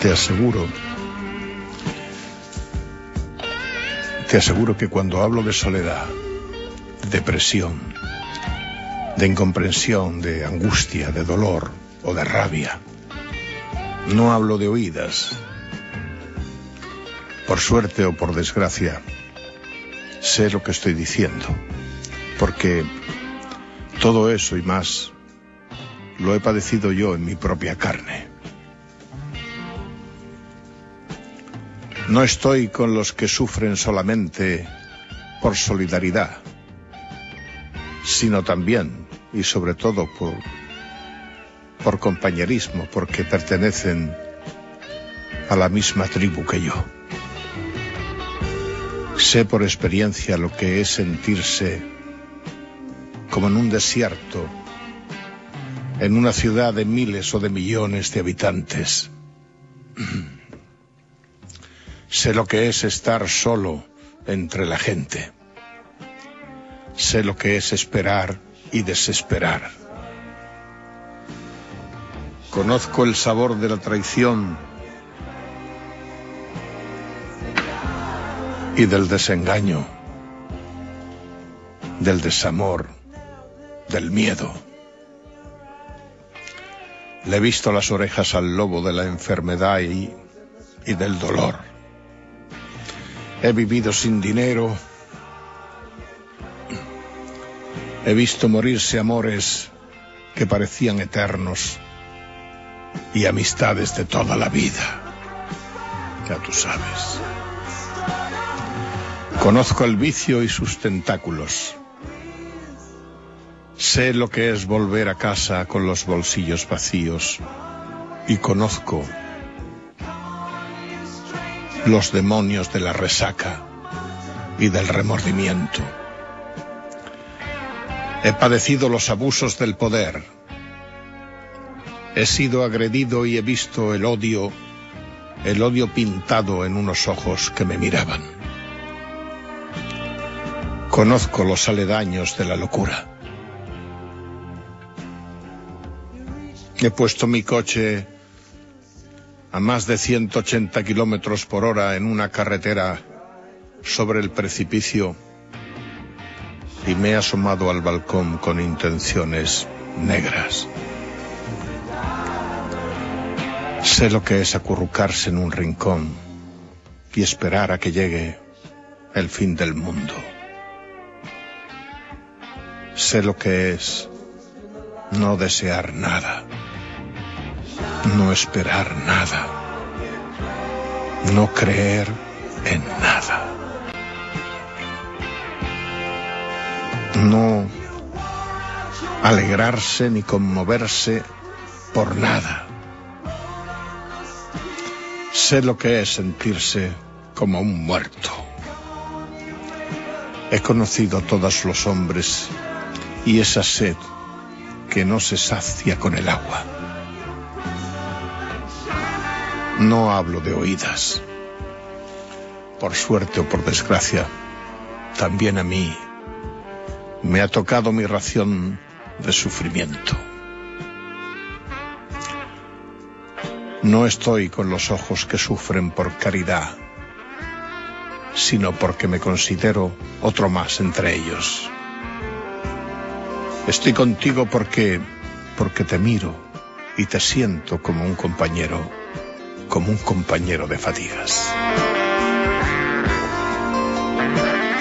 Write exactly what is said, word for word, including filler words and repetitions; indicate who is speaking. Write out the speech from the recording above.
Speaker 1: Te aseguro, te aseguro que cuando hablo de soledad, de depresión, de incomprensión, de angustia, de dolor o de rabia, no hablo de oídas. Por suerte o por desgracia, sé lo que estoy diciendo, porque todo eso y más lo he padecido yo en mi propia carne. No estoy con los que sufren solamente por solidaridad, sino también y sobre todo por, por compañerismo, porque pertenecen a la misma tribu que yo. Sé por experiencia lo que es sentirse como en un desierto, en una ciudad de miles o de millones de habitantes. Sé lo que es estar solo entre la gente. Sé lo que es esperar y desesperar. Conozco el sabor de la traición y del desengaño, del desamor, del miedo. Le he visto las orejas al lobo de la enfermedad y, y del dolor. He vivido sin dinero. He visto morirse amores que parecían eternos y amistades de toda la vida. Ya tú sabes. Conozco el vicio y sus tentáculos. Sé lo que es volver a casa con los bolsillos vacíos y conozco los demonios de la resaca y del remordimiento. He padecido los abusos del poder. He sido agredido y he visto el odio, el odio pintado en unos ojos que me miraban. Conozco los aledaños de la locura. He puesto mi coche a más de ciento ochenta kilómetros por hora en una carretera sobre el precipicio y me he asomado al balcón con intenciones negras. Sé lo que es acurrucarse en un rincón y esperar a que llegue el fin del mundo. Sé lo que es no desear nada. No esperar nada, no creer en nada, no alegrarse ni conmoverse por nada. Sé lo que es sentirse como un muerto. He conocido a todos los hombres y esa sed que no se sacia con el agua. No hablo de oídas. Por suerte o por desgracia, también a mí me ha tocado mi ración de sufrimiento. No estoy con los ojos que sufren por caridad, sino porque me considero otro más entre ellos. Estoy contigo porque, porque te miro y te siento como un compañero. Como un compañero de fatigas.